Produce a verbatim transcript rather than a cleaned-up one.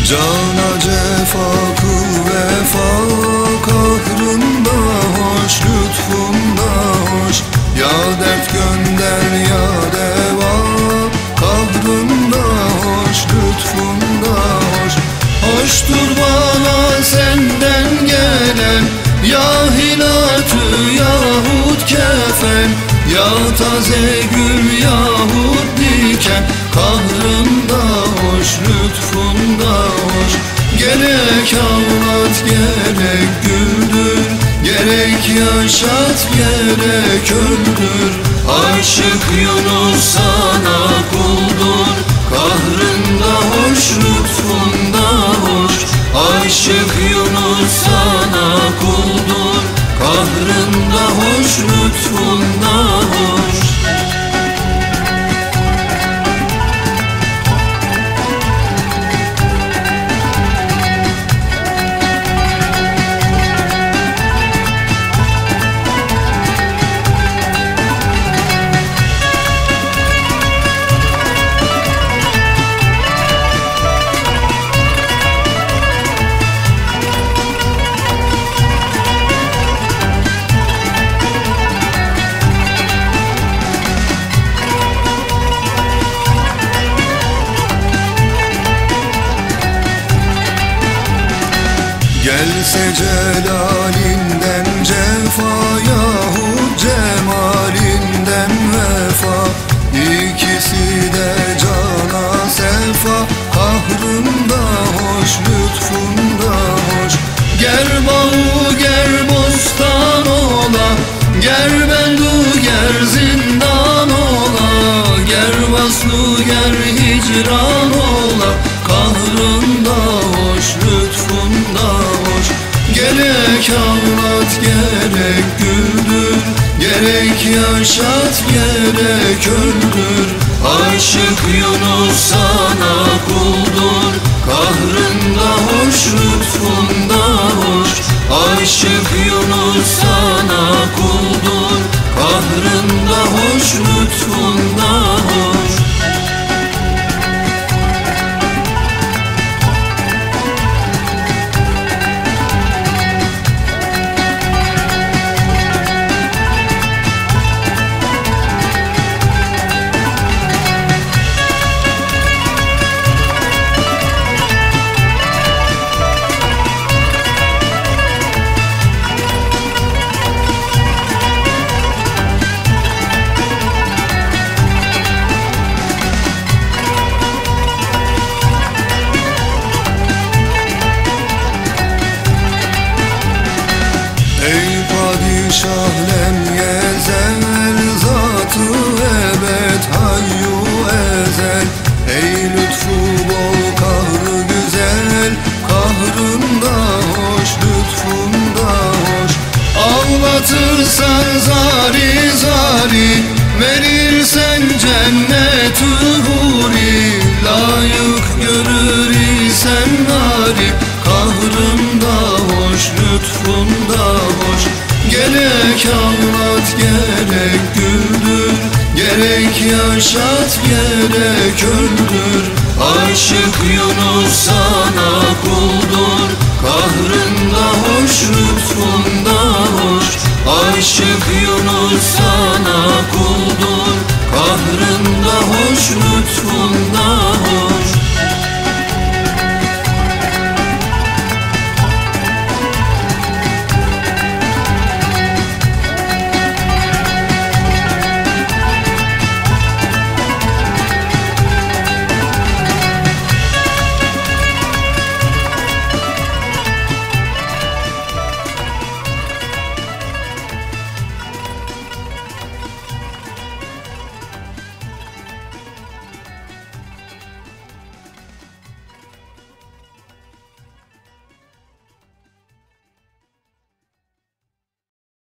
Cana cefa kıl vefa, kahrında hoş, lütfunda hoş. Ya dert gönder ya deva, kahrında hoş, lütfunda hoş. Hoştur bana senden gelen, ya hilatü yahut kefen, ya taze gül yahut diken. Kahrında hoş, lütfunda hoş. Gerek ağlat gerek güldür, gerek yaşat gerek öldür. Aşık Yunus sana kuldur, kahrında hoş, lütfunda hoş. Aşık Yunus sana kuldur, kahrında hoş, lütfunda hoş. Gelse celalinden cefa, yahut cemalinden vefa. İkisi de cana sefa, kahrında hoş, lütfunda hoş. Ger bağı ger bostan ola, ger bendu ger zindan ola. Ger vaslu ger hicran ola, kahrında hoş, lütfunda hoş. Gerek ağlat gerek güldür, gerek yaşat gerek öldür. Aşık Yunus sana kuldur, kahrında hoş, lütfunda hoş. Aşık Yunus sana kuldur, kahrında hoş, lütfunda hoş. Şahlem yezel, zatı ebed hayyu ezel. Ey lütfu bol kahrı güzel, kahrında hoş, lütfunda hoş. Ağlatırsan zari zari, verirsen cennet-ü huri. Layık görür isen nari, kahrında hoş, lütfunda hoş. Gerek ağlat gerek güldür, gerek yaşat gerek öldür. Aşık Yunus sana kuldur, kahrında hoş, lütfunda hoş. Aşık Yunus sana